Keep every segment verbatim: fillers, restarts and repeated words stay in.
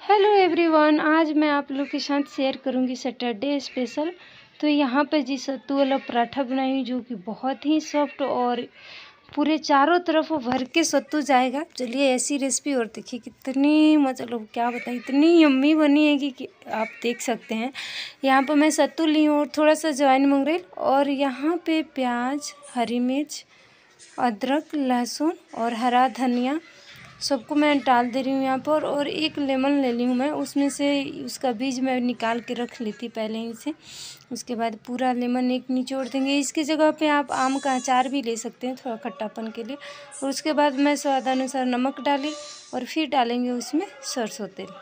Hello everyone, आज मैं आप लोग के साथ शेयर करूंगी सैटरडे स्पेशल। तो यहाँ पे जी सत्तू वाला पराठा बनाई हुई जो कि बहुत ही सॉफ्ट और पूरे चारों तरफ भर के सत्तू जाएगा। चलिए ऐसी रेसिपी और देखिए कितनी मतलब क्या बताएं, इतनी यम्मी बनी है कि, कि आप देख सकते हैं। यहाँ पर मैं सत्तू ली हूँ और थोड़ा सा अजवाइन मंगरेल और यहाँ पे प्याज, हरी मिर्च, अदरक, लहसुन और हरा धनिया सबको मैं डाल दे रही हूँ यहाँ पर। और एक लेमन ले ली हूँ मैं, उसमें से उसका बीज मैं निकाल के रख ली थी पहले ही से। उसके बाद पूरा लेमन एक निचोड़ देंगे। इसकी जगह पे आप आम का अचार भी ले सकते हैं थोड़ा खट्टापन के लिए। और उसके बाद मैं स्वादानुसार नमक डाली और फिर डालेंगे उसमें सरसों तेल।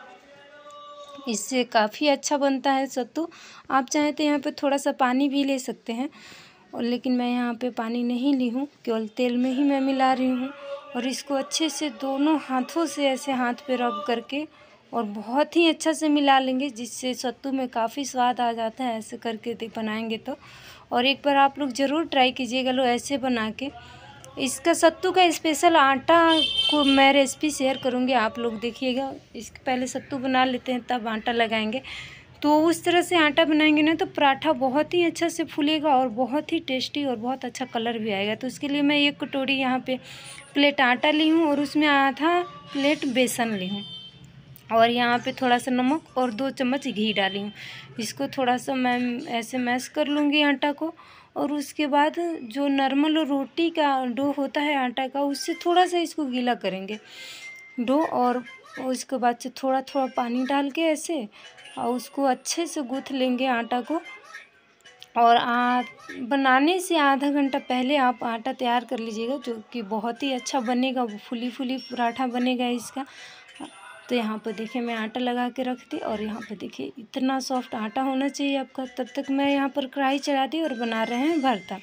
इससे काफ़ी अच्छा बनता है सत्तू। आप चाहें तो यहाँ पर थोड़ा सा पानी भी ले सकते हैं, और लेकिन मैं यहाँ पे पानी नहीं ली हूँ, केवल तेल में ही मैं मिला रही हूँ। और इसको अच्छे से दोनों हाथों से ऐसे हाथ पे रब करके और बहुत ही अच्छा से मिला लेंगे, जिससे सत्तू में काफ़ी स्वाद आ जाता है ऐसे करके बनाएंगे तो। और एक बार आप लोग ज़रूर ट्राई कीजिएगा लो ऐसे बना के। इसका सत्तू का स्पेशल आटा को मैं रेसिपी शेयर करूँगी, आप लोग देखिएगा। इसके पहले सत्तू बना लेते हैं तब आटा लगाएंगे। तो उस तरह से आटा बनाएंगे ना तो पराठा बहुत ही अच्छा से फूलेगा और बहुत ही टेस्टी और बहुत अच्छा कलर भी आएगा। तो उसके लिए मैं एक कटोरी यहाँ पे प्लेट आटा ली हूँ और उसमें आधा प्लेट बेसन ली हूँ और यहाँ पे थोड़ा सा नमक और दो चम्मच घी डाली हूँ। इसको थोड़ा सा मैं ऐसे मैश कर लूँगी आटा को। और उसके बाद जो नॉर्मल रोटी का डो होता है आटा का, उससे थोड़ा सा इसको गीला करेंगे डो। और उसके बाद से थोड़ा थोड़ा पानी डाल के ऐसे और उसको अच्छे से गूँथ लेंगे आटा को। और आ, बनाने से आधा घंटा पहले आप आटा तैयार कर लीजिएगा, जो कि बहुत ही अच्छा बनेगा, फुली फुली पराठा बनेगा इसका। तो यहाँ पर देखिए मैं आटा लगा के रख दी और यहाँ पर देखिए इतना सॉफ्ट आटा होना चाहिए आपका। तब तक मैं यहाँ पर कढ़ाई चढ़ा दी और बना रहे हैं भरता।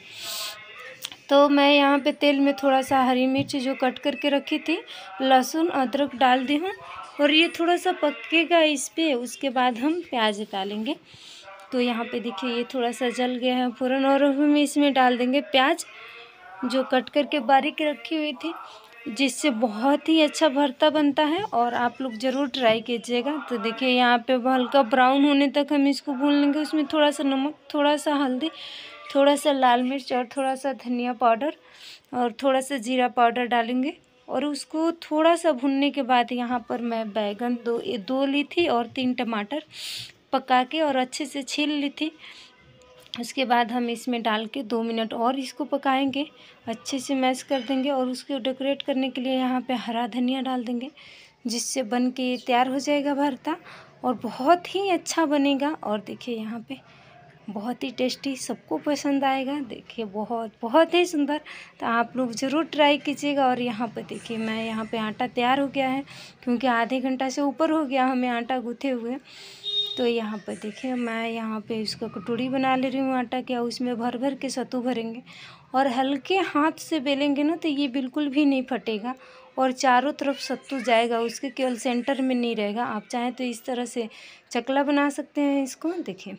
तो मैं यहाँ पे तेल में थोड़ा सा हरी मिर्च जो कट करके रखी थी, लहसुन, अदरक डाल दी हूँ और ये थोड़ा सा पकेगा इस पे। उसके बाद हम प्याज डालेंगे। तो यहाँ पे देखिए ये थोड़ा सा जल गया है फ़ौरन, और हम इसमें डाल देंगे प्याज जो कट करके बारीक रखी हुई थी, जिससे बहुत ही अच्छा भरता बनता है और आप लोग ज़रूर ट्राई कीजिएगा। तो देखिए यहाँ पे हल्का ब्राउन होने तक हम इसको भून लेंगे। उसमें थोड़ा सा नमक, थोड़ा सा हल्दी, थोड़ा सा लाल मिर्च और थोड़ा सा धनिया पाउडर और थोड़ा सा जीरा पाउडर डालेंगे। और उसको थोड़ा सा भुनने के बाद यहाँ पर मैं बैगन दो दो ली थी और तीन टमाटर पका के और अच्छे से छील ली थी। उसके बाद हम इसमें डाल के दो मिनट और इसको पकाएंगे, अच्छे से मैश कर देंगे। और उसको डेकोरेट करने के लिए यहाँ पे हरा धनिया डाल देंगे, जिससे बन के तैयार हो जाएगा भरता और बहुत ही अच्छा बनेगा। और देखिए यहाँ पे बहुत ही टेस्टी, सबको पसंद आएगा। देखिए बहुत बहुत ही सुंदर। तो आप लोग ज़रूर ट्राई कीजिएगा। और यहाँ पर देखिए मैं यहाँ पे आटा तैयार हो गया है, क्योंकि आधे घंटा से ऊपर हो गया हमें आटा गूँथे हुए। तो यहाँ पर देखिए मैं यहाँ पे इसका कटोरी बना ले रही हूँ आटा के, उसमें भर भर के सत्तू भरेंगे और हल्के हाथ से बेलेंगे ना तो ये बिल्कुल भी नहीं फटेगा और चारों तरफ सत्तू जाएगा, उसके केवल सेंटर में नहीं रहेगा। आप चाहें तो इस तरह से चकला बना सकते हैं इसको, देखिए।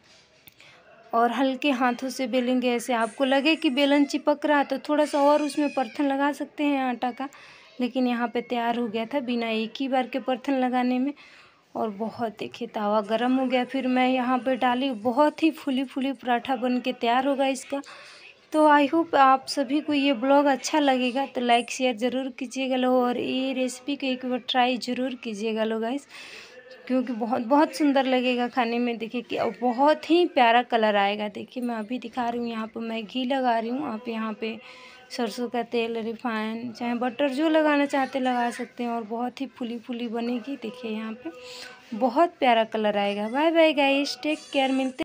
और हल्के हाथों से बेलेंगे, ऐसे आपको लगे कि बेलन चिपक रहा तो थोड़ा सा और उसमें परथन लगा सकते हैं आटा का, लेकिन यहाँ पे तैयार हो गया था बिना एक ही बार के परथन लगाने में। और बहुत देखिए तावा गरम हो गया, फिर मैं यहाँ पे डाली, बहुत ही फूली फूली पराठा बन के तैयार होगा इसका। तो आई होप आप सभी को ये ब्लॉग अच्छा लगेगा, तो लाइक शेयर ज़रूर कीजिएगा लो, और ये रेसिपी को एक बार ट्राई ज़रूर कीजिएगा लो गाइस, क्योंकि बहुत बहुत सुंदर लगेगा खाने में। देखिए कि बहुत ही प्यारा कलर आएगा। देखिए मैं अभी दिखा रही हूँ, यहाँ पर मैं घी लगा रही हूँ, आप यहाँ पे सरसों का तेल, रिफाइन, चाहे बटर जो लगाना चाहते लगा सकते हैं। और बहुत ही फूली फूली बनेगी। देखिए यहाँ पे बहुत प्यारा कलर आएगा। Bye bye guys, take care, मिलते